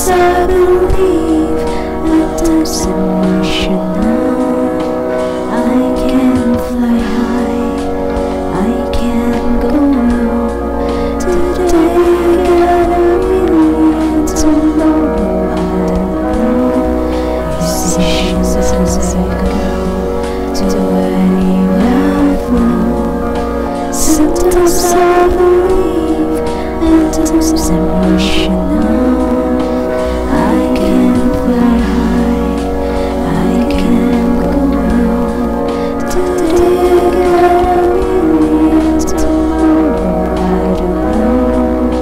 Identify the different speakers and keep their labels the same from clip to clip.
Speaker 1: I believe, at times emotional. I can fly high, I can go low. Today got a million, tomorrow I don't know. Decisions as I go to anywhere I flow. Sometimes I believe, at times emotional. I can fly high, I can go low. Today I got a million, tomorrow I don't know.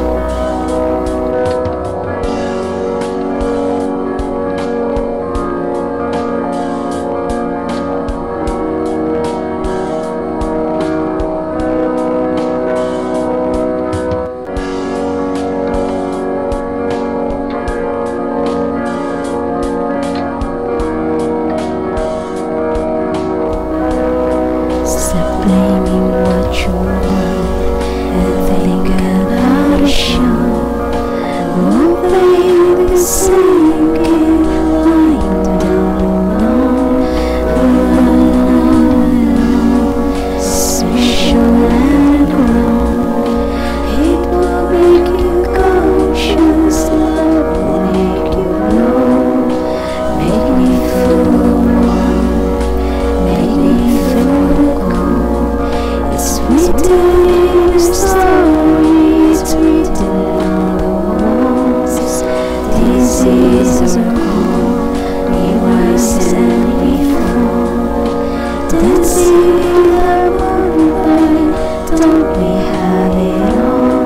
Speaker 1: Stop blaming what you want and think about a show. Won't play the same game, lying down alone. Special and grown. It will make you conscious, love will make you know. Make me feel warm, make me feel cold. It's written in the story, it's written on the walls. Diseases are cold, we rise and we fall. Dancing in the moonlight, don't we have it all?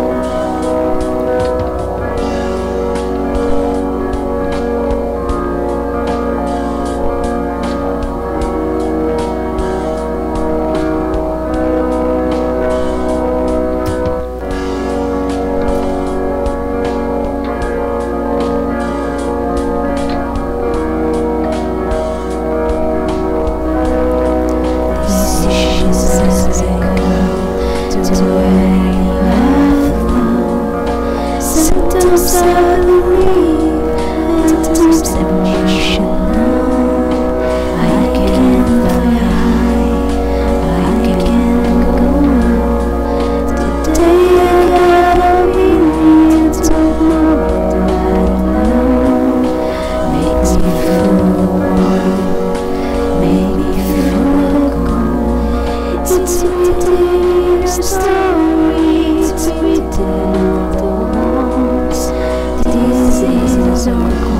Speaker 1: As I go to anywhere I flow. Sometimes I believe, at times emotional. I can fly high, I can go low. Today I got a million, tomorrow I don't know. Makes me feel warm, make me feel cold. It's written in your story, it's written on the walls. Diseases are